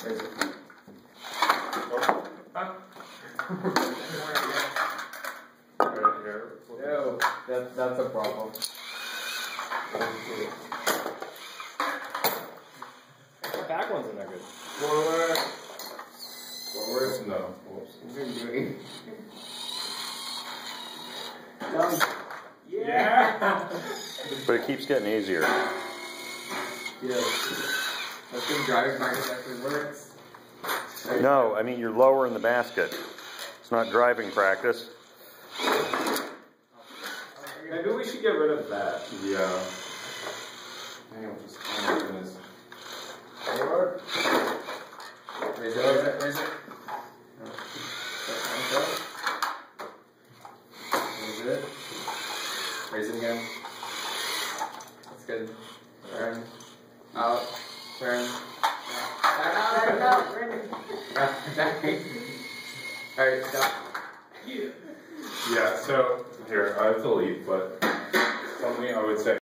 Raise it. Right here. No, that's a problem. The back ones are not good. Forward. Forward. No. Whoops. What are you doing? Done. Yeah! But it keeps getting easier. Yes. That's when driving practice actually works. No, I mean you're lower in the basket. It's not driving practice. Maybe we should get rid of that. Yeah. Hang on, just oh my goodness. Forward. Raise it, raise it, raise it. Raise it. Raise it again. That's good. Turn. Out. Turn. Back out, back out. Alright, stop. Yeah, so here, I have to leave, but something I would say.